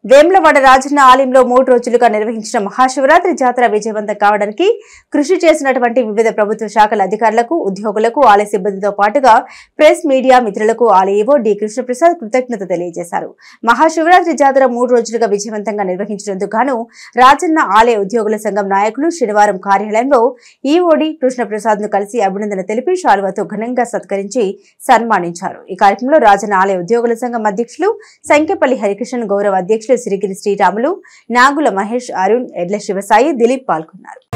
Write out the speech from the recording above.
వేములవాడ రాజన్న ఆలయంలో 3 రోజులుగా నిర్వహించిన మహాశివరాత్రి జాతర విజయవంతం కావడానికి కృషి చేసినటువంటి వివిధ ప్రభుత్వ శాఖల అధికారులకు, ఉద్యోగులకు, ఆలయ సిబ్బందితో పాటుగా ప్రెస్ మీడియా మిత్రులకు ఆలయ ఈవో డి కృష్ణప్రసాద్ కృతజ్ఞత తెలియజేశారు. మహాశివరాత్రి జాతర 3 రోజులుగా విజయవంతంగా నిర్వహించినందుకు గాను రాజన్న ఆలయ ఉద్యోగుల సంఘం నాయకులు శనివారం కార్యాలయంలో ఈవో డి కృష్ణప్రసాద్ ను కలిసి అభినందన తెలిపి శాలువాతో ఘనంగా సత్కరించి సన్మానించారు. ఈ కార్యక్రమంలో రాజన్న ఆలయ ఉద్యోగుల సంఘం అధ్యక్షులు సంఖ్యపల్లి హరికృష్ణ, గౌరవ అధ్యక్షులు సిరిగిరి శ్రీరాములు, నాగుల మహేష్, అరుణ్, ఎడ్ల శివసాయి, దిలీప్ పాల్గొన్నారు.